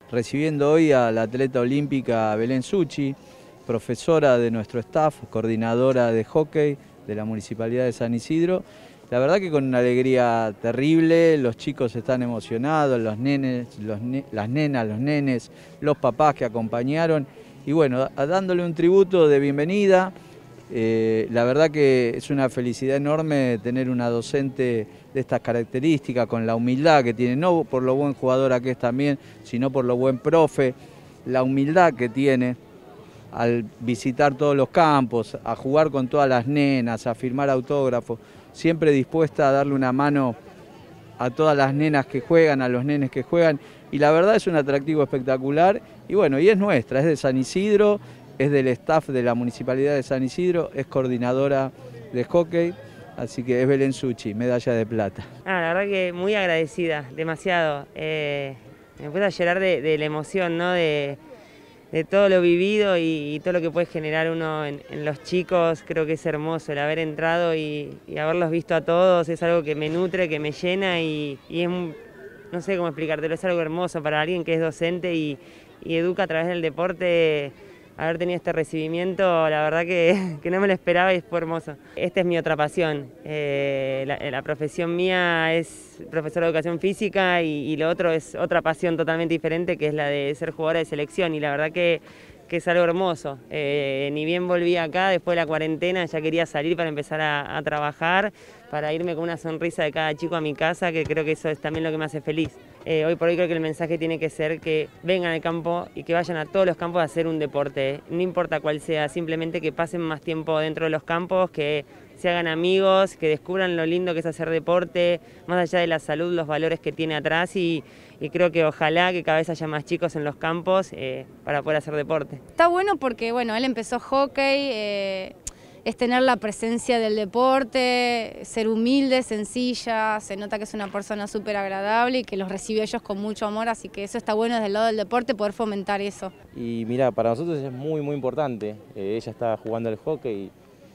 Recibiendo hoy a la atleta olímpica Belén Suchi, profesora de nuestro staff, coordinadora de hockey de la Municipalidad de San Isidro. La verdad que con una alegría terrible, los chicos están emocionados, los nenes, las nenas, los nenes, los papás que acompañaron y bueno, dándole un tributo de bienvenida. La verdad que es una felicidad enorme tener una docente de estas características, con la humildad que tiene, no por lo buen jugadora que es también, sino por lo buen profe, la humildad que tiene al visitar todos los campos, a jugar con todas las nenas, a firmar autógrafos, siempre dispuesta a darle una mano a todas las nenas que juegan, a los nenes que juegan, y la verdad es un atractivo espectacular, y bueno, y es nuestra, es de San Isidro, es del staff de la Municipalidad de San Isidro, es coordinadora de hockey, así que es Belén Suchi, medalla de plata. La verdad que muy agradecida, demasiado. Me puse a llorar de la emoción, ¿no? De todo lo vivido y todo lo que puede generar uno en los chicos. Creo que es hermoso el haber entrado y haberlos visto a todos, es algo que me nutre, que me llena y es, no sé cómo explicártelo, es algo hermoso para alguien que es docente y educa a través del deporte. Haber tenido este recibimiento, la verdad que no me lo esperaba y fue hermoso. Esta es mi otra pasión. La profesión mía es profesora de educación física y lo otro es otra pasión totalmente diferente, que es la de ser jugadora de selección, y la verdad que es algo hermoso. Ni bien volví acá, después de la cuarentena, ya quería salir para empezar a trabajar, para irme con una sonrisa de cada chico a mi casa, que creo que eso es también lo que me hace feliz. Hoy por hoy creo que el mensaje tiene que ser que vengan al campo y que vayan a todos los campos a hacer un deporte, no importa cuál sea, simplemente que pasen más tiempo dentro de los campos, que se hagan amigos, que descubran lo lindo que es hacer deporte, más allá de la salud, los valores que tiene atrás, y creo que ojalá que cada vez haya más chicos en los campos para poder hacer deporte. Está bueno porque bueno, él empezó hockey, es tener la presencia del deporte, ser humilde, sencilla, se nota que es una persona súper agradable y que los recibe ellos con mucho amor, así que eso está bueno desde el lado del deporte, poder fomentar eso. Y mira, para nosotros es muy importante, ella está jugando al hockey,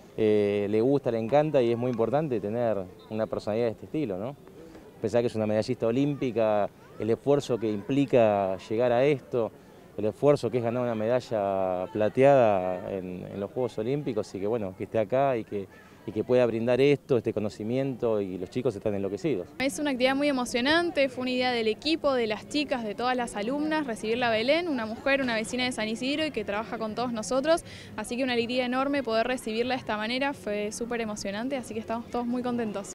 le gusta, le encanta y es muy importante tener una personalidad de este estilo, ¿no? Pensar que es una medallista olímpica, el esfuerzo que implica llegar a esto, el esfuerzo que es ganar una medalla plateada en los Juegos Olímpicos, y que bueno, que esté acá y que pueda brindar esto, este conocimiento, y los chicos están enloquecidos. Es una actividad muy emocionante, fue una idea del equipo, de las chicas, de todas las alumnas, recibirla a Belén, una mujer, una vecina de San Isidro y que trabaja con todos nosotros, así que una alegría enorme poder recibirla de esta manera, fue súper emocionante, así que estamos todos muy contentos.